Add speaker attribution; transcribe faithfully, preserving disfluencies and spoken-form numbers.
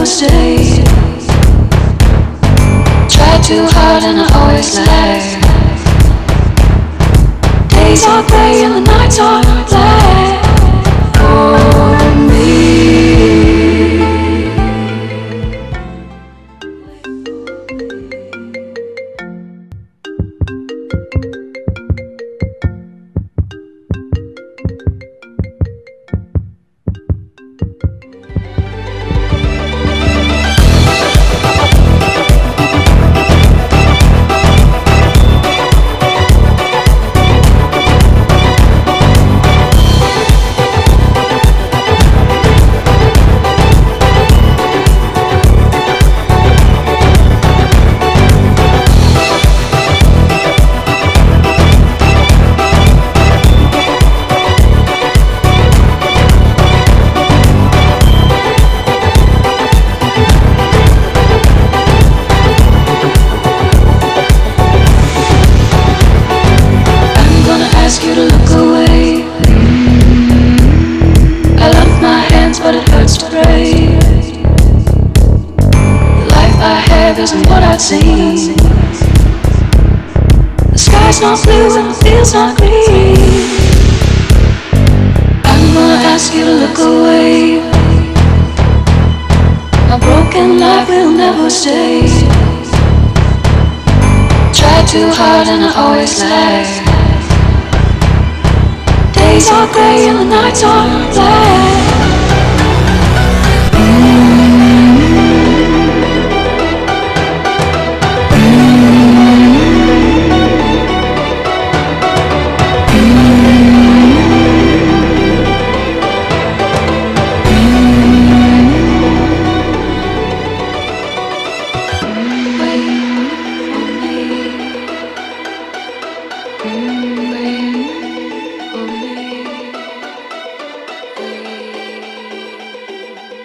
Speaker 1: never stay. Try too hard and I always lag. Days are grey and the nights are black for me. Isn't what I'd seen. The sky's not blue and the field's not green. I'm gonna ask you to look away. My broken life will never stay. Try too hard and I always lag. Days are grey and the nights are black.